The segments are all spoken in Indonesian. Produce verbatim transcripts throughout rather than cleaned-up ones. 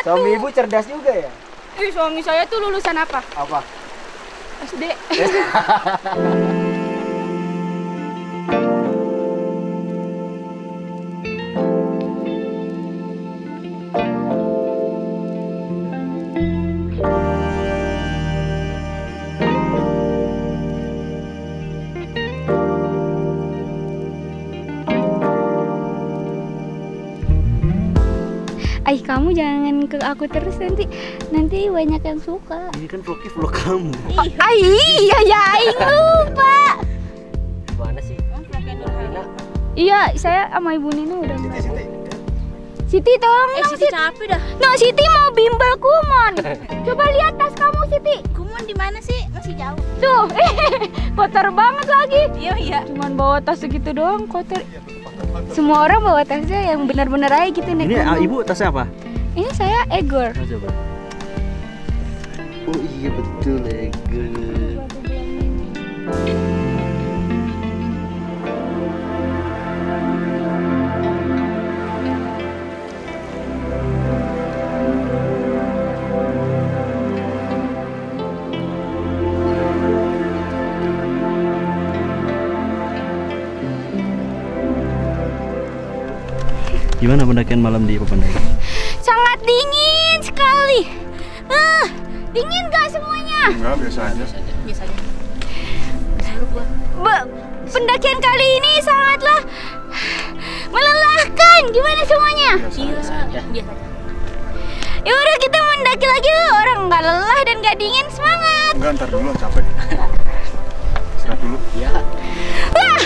Suami ibu cerdas juga ya? Ih, suami saya tuh lulusan apa? Apa? S D. Ay, kamu jangan ke aku terus, nanti nanti banyak yang suka. Ini kan vlognya vlog kamu. Oh, ay, iya ya, aing lupa. Gimana sih? Iya, saya sama Ibu Nina udah. Siti, Siti. Siti tolong. Eh, Siti capek dah. No, Siti mau bimbel kumon. Coba lihat tas kamu, Siti. Kumon di mana sih? Masih jauh. Tuh, kotor banget lagi. Iya, iya. Cuman bawa tas segitu doang kotor. Semua orang bawa tasnya yang benar-benar aja gitu nih. Ini ah, ibu tasnya apa? Ini saya Egor. Oh, coba. Oh iya betul Egor. Gimana pendakian malam di Papandayan? Sangat dingin sekali. Ah, dingin gak semuanya? Enggak, biasa aja. Biasa aja. Be- pendakian kali ini sangatlah melelahkan. Gimana semuanya? Biasa aja. Biasa aja. Ya udah, kita mendaki lagi yuk. Orang nggak lelah dan nggak dingin, semangat. Enggak, ntar dulu, capek. Istirahat dulu. Ya. Wah.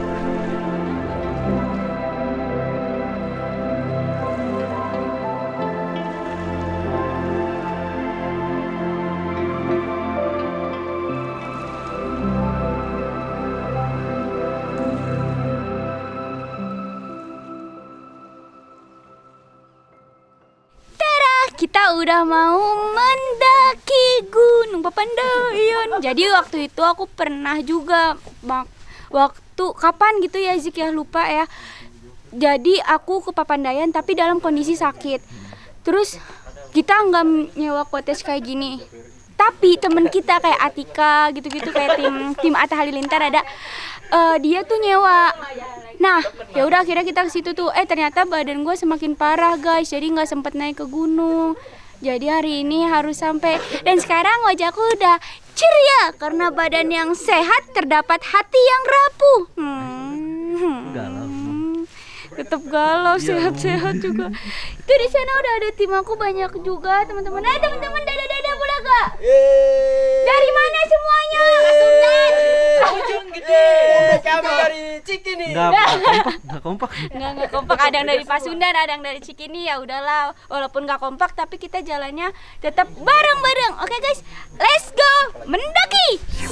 Kita udah mau mendaki Gunung Papandayan. Jadi waktu itu aku pernah juga waktu kapan gitu ya Zik ya, lupa ya. Jadi aku ke Papandayan tapi dalam kondisi sakit. Terus kita nggak nyewa cottage kayak gini. Tapi temen kita kayak Atika gitu-gitu, kayak tim tim Atta Halilintar ada, uh, dia tuh nyewa. Nah, ya udah akhirnya kita ke situ tuh. Eh ternyata badan gue semakin parah guys, jadi nggak sempet naik ke gunung. Jadi hari ini harus sampai. Dan sekarang wajahku udah ceria karena badan yang sehat terdapat hati yang rapuh. Hmm. Galau. Tetap galau, sehat-sehat juga. Itu di sana udah ada tim aku banyak juga teman-teman. Nah teman-teman, dadah-dadah boleh gak? Dari mana semuanya? Pasundan. Ujung gede. Kami dari Cikini. Enggak kompak, enggak kompak. Enggak enggak kompak. Ada yang dari Pasundan, ada yang dari Cikini. Ya udahlah, walaupun nggak kompak tapi kita jalannya tetap bareng-bareng. Oke guys, let's go mendaki.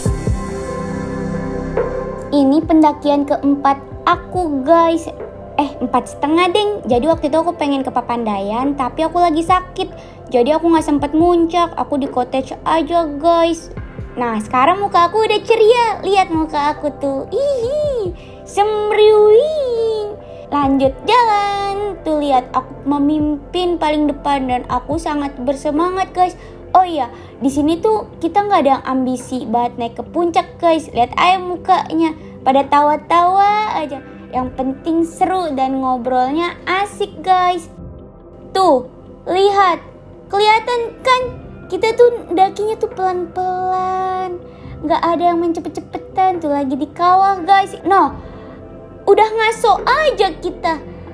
Ini pendakian keempat aku guys. Eh empat setengah deng. Jadi waktu itu aku pengen ke Papandayan tapi aku lagi sakit, jadi aku nggak sempet muncak. Aku di cottage aja guys. Nah sekarang muka aku udah ceria. Lihat muka aku tuh, ihi, semriwing. Lanjut jalan. Tuh lihat, aku memimpin paling depan dan aku sangat bersemangat guys. Oh iya, di sini tuh kita nggak ada ambisi banget naik ke puncak guys. Lihat aja mukanya, pada tawa-tawa aja. Yang penting seru dan ngobrolnya asik guys. Tuh, lihat. Kelihatan kan kita tuh dakinya tuh pelan-pelan. Gak ada yang mencepet-cepetan. Tuh lagi di kawah guys. No, udah ngaso aja kita.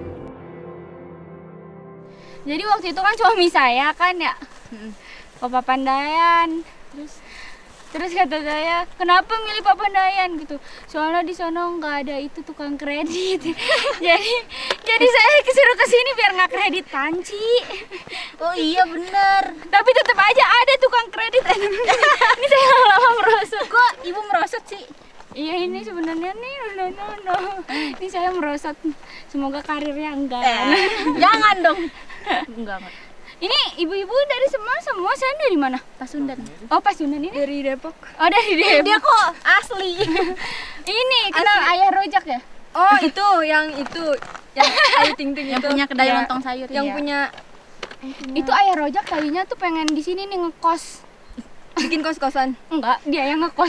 Jadi waktu itu kan suami saya kan ya ke Papandayan. Terus Terus kata saya, kenapa milih Papandayan gitu? Soalnya di sana nggak ada itu tukang kredit. jadi jadi saya disuruh ke sini biar nggak kredit panci. Oh iya bener. Tapi tetap aja ada tukang kredit. Ini saya lama merosot. Kok ibu merosot sih? Iya ini sebenarnya nih, no, no, no. Ini saya merosot. Semoga karirnya enggak. Eh, jangan dong. Enggak enggak. Ini ibu-ibu dari semua semua saya dari mana? Pasundan. Oh Pasundan ini Dari Depok. Oh dari Depok. Dia kok asli. Ini kenal Ayah Rojak ya? Oh itu yang itu yang Ayu Ting Ting yang itu. punya kedai Ya, lontong sayur. Yang iya. punya Itu ayah Rojak tadinya tuh pengen di sini nih ngekos. Bikin kos-kosan. Enggak, dia yang ngekos.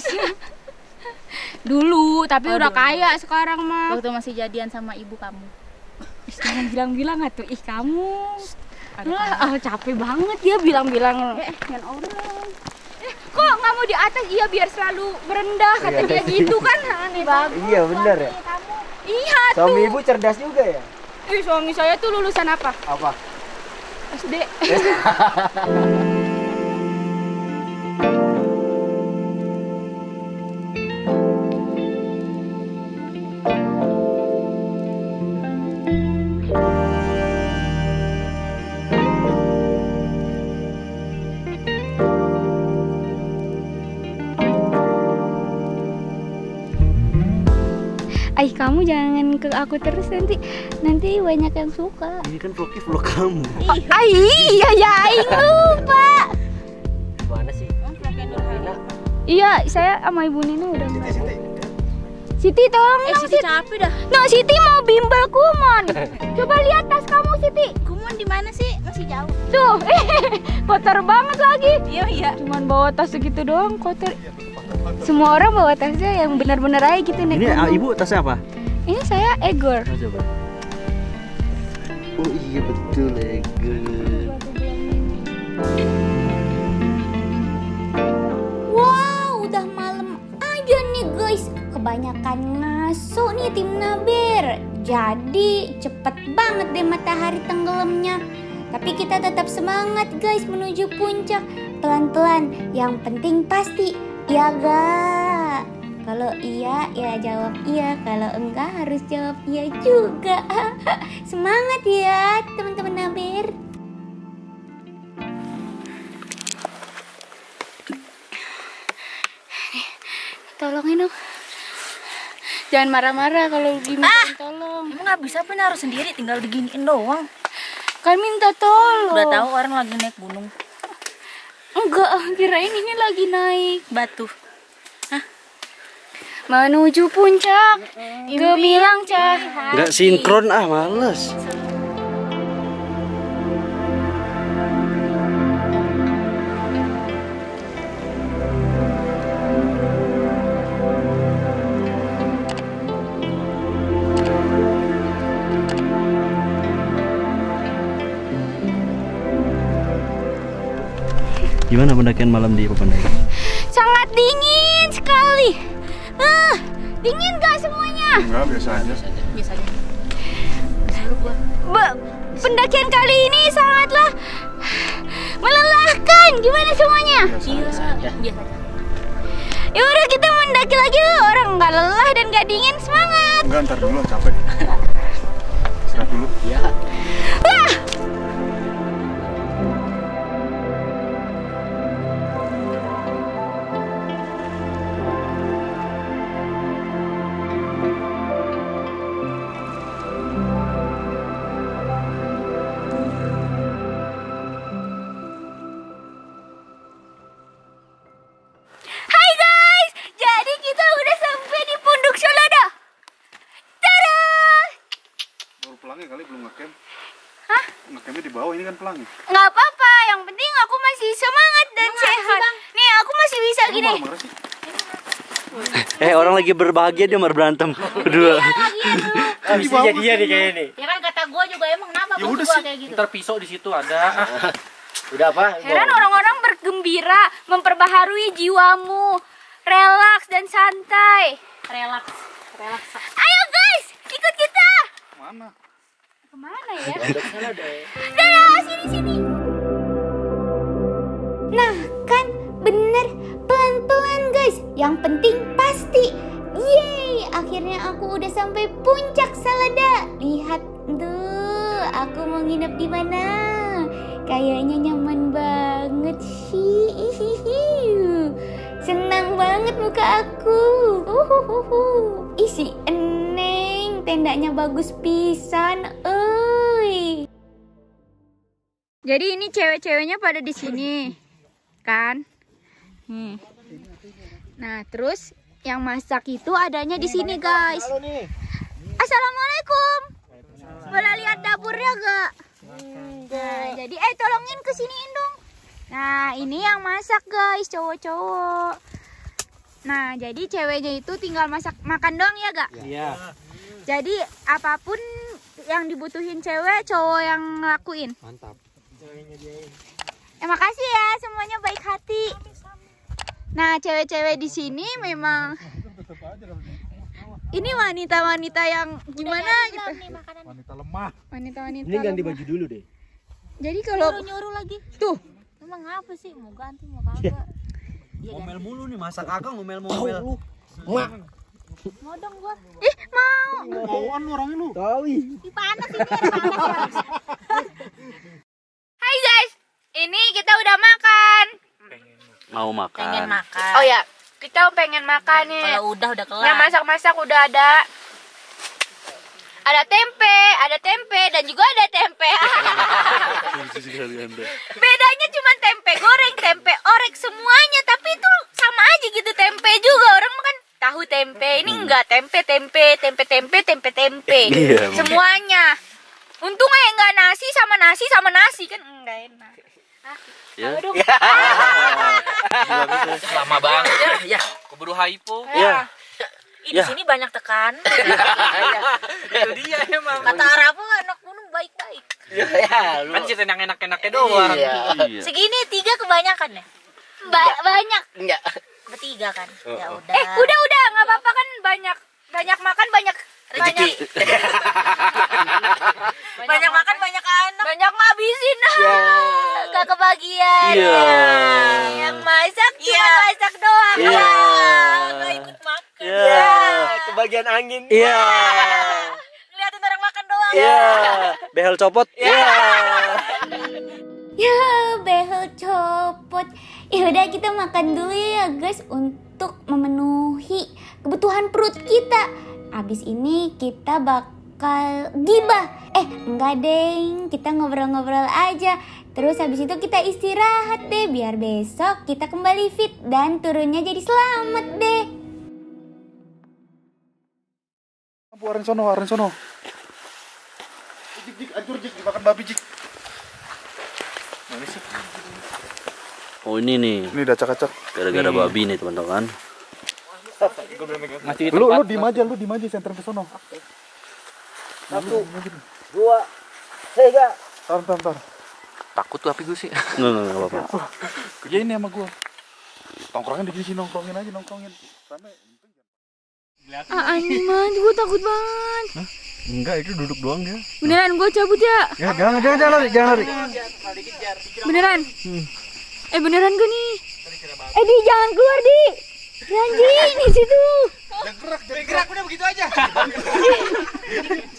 Dulu, tapi Aduh. udah kaya sekarang mah. Waktu masih jadian sama ibu kamu. Ih, jangan bilang-bilang atuh, ih kamu. Lah, ah, capek banget dia bilang-bilang. Eh, dengan orang. Eh, kok nggak mau di atas? Iya, biar selalu berendah kata dia gitu kan. Aneh banget. Iya benar ya. Iya tuh. Suami ibu cerdas juga ya. Ih, suami saya tuh lulusan apa? Apa? S D. Ay, kamu jangan ke aku terus nanti nanti banyak yang suka. Ini kan vlognya vlog kamu. Oh, ay, iya ya, aing lupa. Gimana sih? Iya, saya sama Ibu Nina udah. Siti, Siti. Siti tolong Eh, dong, Siti capek dah. No, Siti mau bimbel kumon. Coba lihat tas kamu, Siti. Kumon di mana sih? Masih jauh. Tuh, kotor banget lagi. Iya, iya. Cuman bawa tas segitu doang kotor. Semua orang bawa tasnya yang benar-benar aja gitu naik Ini ah, gunung. ibu tasnya apa? Ini saya Egor. Oh, coba. Oh iya betul Egor. Wow, udah malam aja nih guys. Kebanyakan ngaso nih tim Naber. Jadi cepet banget deh matahari tenggelamnya. Tapi kita tetap semangat guys menuju puncak. Pelan-pelan, yang penting pasti. Iya gak? Kalau iya ya jawab iya, kalau enggak harus jawab iya juga. Semangat ya teman-teman Naber. Tolongin dong. Jangan marah-marah kalau diminta tolong. Emang nggak bisa apa harus sendiri, tinggal diginiin doang. Kan minta tolong. Udah tahu orang lagi naik gunung. Enggak, kirain ini lagi naik Batu. menuju puncak gemilang cahaya. Nggak sinkron ah, males. Gimana pendakian malam di Papandayan? Sangat dingin sekali. Ah, dingin gak semuanya? Enggak, biasa aja. Biasa aja. Be- pendakian kali ini sangatlah melelahkan. Gimana semuanya? Biasa aja. Biasa aja. Ya udah kita mendaki lagi yuk. Orang nggak lelah dan nggak dingin, semangat. Enggak, ntar dulu capek. Istirahat dulu. Iya. Wah. Hai guys, jadi kita udah sampai di Punduk Solodo. Tada! Baru pelangnya kali belum ngecamp. Hah? Ngecampnya di bawah, ini kan pelangnya. Nggak apa-apa, yang penting aku masih semangat dan sehat. Nih aku masih bisa Lu gini. marah-marah sih? Eh orang lagi berbahagia dia malah berantem berdua. Ah, bisa jadinya nih kayaknya nih. Ya kan kata gua juga emang kenapa Ya bos udah gua sih. kayak gitu. Ntar pisau di situ ada. Udah apa? Heran orang-orang bergembira, memperbaharui jiwamu, relaks dan santai. Relaks. Relaks. Ayo guys, ikut kita. Mana? Kemana ya? Salah deh. Dadah, sini-sini. Nah, kan bener. Pelan-pelan guys. Yang penting pasti. Yeay, akhirnya aku udah sampai puncak Salada. Lihat tuh, aku mau nginep di mana? Kayaknya nyaman banget sih. Senang banget muka aku. Uhuhuhu. Isi eneng, tendanya bagus pisan. Oi. Jadi ini cewek-ceweknya pada di sini, kan? Nih. Nah, terus yang masak itu adanya di sini, guys. Halo nih. Assalamualaikum. Boleh lihat dapurnya gak? Nah, jadi eh tolongin kesiniin dong. Nah, ini yang masak guys, cowok-cowok. Nah, jadi ceweknya itu tinggal masak makan doang ya, Gak? Iya. Jadi apapun yang dibutuhin cewek, cowok yang ngelakuin. Mantap. Eh, makasih ya, semuanya baik hati. Nah, cewek-cewek di sini memang ini wanita-wanita yang gimana gitu. Wanita lemah. Wanita-wanita. Ini ganti lemah. baju dulu deh. Jadi kalau Nyuruh lagi. tuh, Emang apa sih? Mau ganti mau kagak? Ngomel mulu nih, masak akang ngomel-ngomel. Mak. Mau dong gua. ih mau. Mauan lu orangnya lu. Tawi. Di panas ini ada panas. Hai guys, ini kita udah makan. Mau makan. Pengen makan. Oh ya, kita pengen makan nih. Kalau udah udah kelar. Yang masak-masak udah ada. Ada tempe, ada tempe dan juga ada tempe. Bedanya cuma tempe goreng, tempe orek semuanya, tapi itu sama aja gitu tempe juga. Orang makan tahu tempe, ini enggak tempe tempe tempe tempe tempe tempe. Iya, emang. Semuanya. Untungnya enggak nasi sama nasi sama nasi kan enggak enak. Ya. Aduh. Lama banget ya. Ya, keburu hypo. Ya. Ih, di Ya. sini banyak tekanan. Itu dia emang. Kata Arafa anak gunung baik-baik. Ya, lu. Kan cerita yang enak-enaknya doang. Iya. Segini tiga kebanyakan ya? Ba- banyak. Enggak. Bertiga kan? Ya udah. Eh, udah udah nggak apa-apa kan banyak banyak makan banyak banyak Banyak makan banyak anak. banyak ngabisin. Ah, gak kebagian. Iya. Yang masak cuma Iya. masak doang. Iya. Ah, Gak ikut makan. Iya. Kebagian angin. Iya. Ngeliatin orang makan doang. Iya. Behel copot. Iya. Ya, behel copot. Ya udah kita makan dulu ya guys untuk memenuhi kebutuhan perut kita. Abis ini kita bakal gibah. Eh, enggak deng, kita ngobrol-ngobrol aja. Terus habis itu kita istirahat deh biar besok kita kembali fit dan turunnya jadi selamat deh. Bu aren sono, aren sono. Jik jik, ancur jik, dimakan babi jik. Mana sih? Oh ini nih. Ini udah acak-acak. Gara-gara babi nih teman-teman. Lu lu diem aja, lu diem aja senter ke sono. Satu, dua, tiga. Tar tar tar. Takut tuh api gue sih. Enggak enggak enggak apa-apa. Kerja ini sama gua. Nongkrongin di sini sih, nongkrongin aja, nongkrongin. Rame. Ah, anjing banget, gue takut banget. Enggak, itu duduk doang dia. Beneran gue cabut ya? Ya, jangan jangan jangan lari, jangan lari. Beneran? Eh beneran gak nih? Eh di jangan keluar di. Di anjing di situ. Gerak, gerak udah begitu aja.